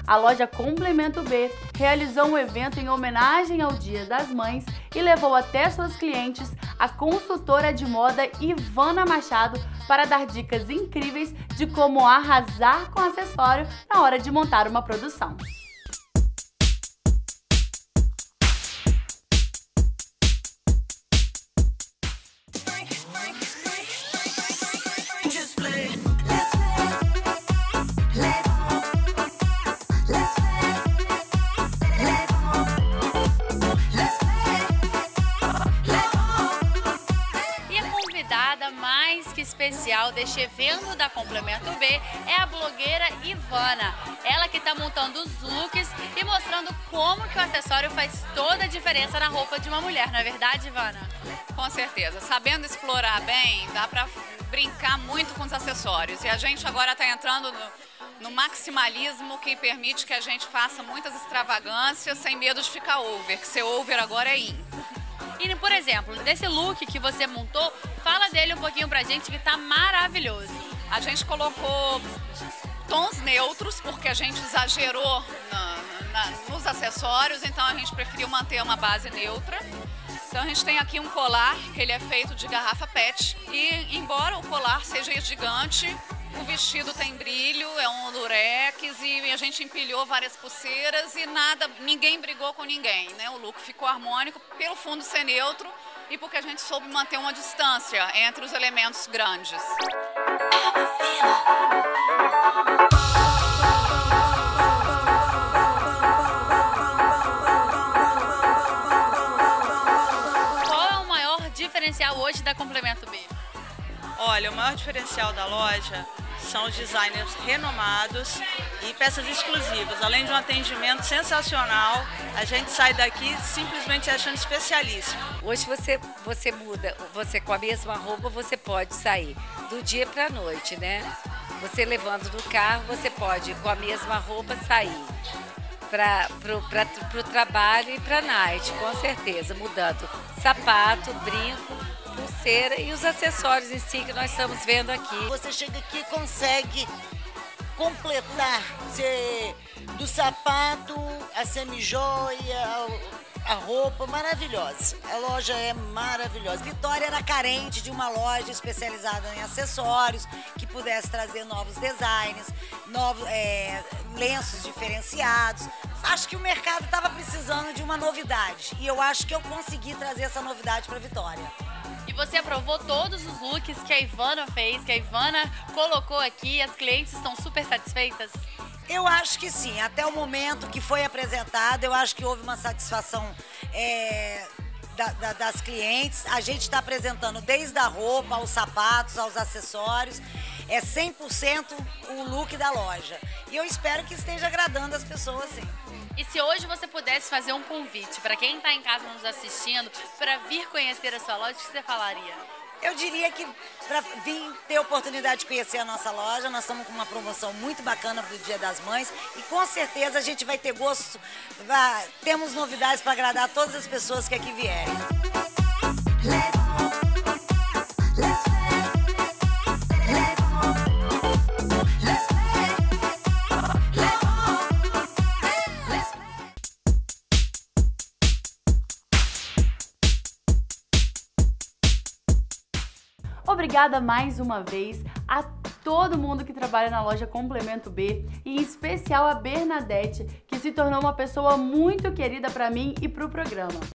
A loja Complemento B realizou um evento em homenagem ao Dia das Mães e levou até suas clientes a consultora de moda Ivana Machado para dar dicas incríveis de como arrasar com acessório na hora de montar uma produção. Mais que especial deste evento da Complemento B é a blogueira Ivana. Ela que está montando os looks e mostrando como que o acessório faz toda a diferença na roupa de uma mulher, não é verdade, Ivana? Com certeza. Sabendo explorar bem, dá para brincar muito com os acessórios. E a gente agora está entrando no maximalismo, que permite que a gente faça muitas extravagâncias sem medo de ficar over, que ser over agora é in. E, por exemplo, desse look que você montou, fala dele um pouquinho pra gente, que tá maravilhoso. A gente colocou tons neutros, porque a gente exagerou nos acessórios, então a gente preferiu manter uma base neutra. Então a gente tem aqui um colar, que ele é feito de garrafa PET, e embora o colar seja gigante, o vestido tem brilho, é um lurex, e a gente empilhou várias pulseiras e ninguém brigou com ninguém, né? O look ficou harmônico pelo fundo ser neutro e porque a gente soube manter uma distância entre os elementos grandes. Qual é o maior diferencial hoje da Complemento B? Olha, o maior diferencial da loja são os designers renomados e peças exclusivas. Além de um atendimento sensacional, a gente sai daqui simplesmente achando especialíssimo. Hoje você muda, você com a mesma roupa você pode sair do dia para a noite, né? Você levando no carro, você pode com a mesma roupa sair para o trabalho e para a night, com certeza, mudando sapato, brinco, pulseira e os acessórios em si que nós estamos vendo aqui. Você chega aqui e consegue completar do sapato, a semijoia, a roupa maravilhosa. A loja é maravilhosa. Vitória era carente de uma loja especializada em acessórios, que pudesse trazer novos designs, novos lenços diferenciados. Acho que o mercado estava precisando de uma novidade e eu acho que eu consegui trazer essa novidade para Vitória. E você aprovou todos os looks que a Ivana fez, que a Ivana colocou aqui, as clientes estão super satisfeitas? Eu acho que sim, até o momento que foi apresentado, eu acho que houve uma satisfação das clientes. A gente está apresentando desde a roupa, aos sapatos, aos acessórios, é 100% o look da loja. E eu espero que esteja agradando as pessoas, sim. E se hoje você pudesse fazer um convite para quem está em casa nos assistindo, para vir conhecer a sua loja, o que você falaria? Eu diria que para vir ter a oportunidade de conhecer a nossa loja, nós estamos com uma promoção muito bacana para o Dia das Mães e com certeza a gente vai ter gosto, temos novidades para agradar todas as pessoas que aqui vierem. Obrigada mais uma vez a todo mundo que trabalha na loja Complemento B e em especial a Bernadette, que se tornou uma pessoa muito querida para mim e para o programa.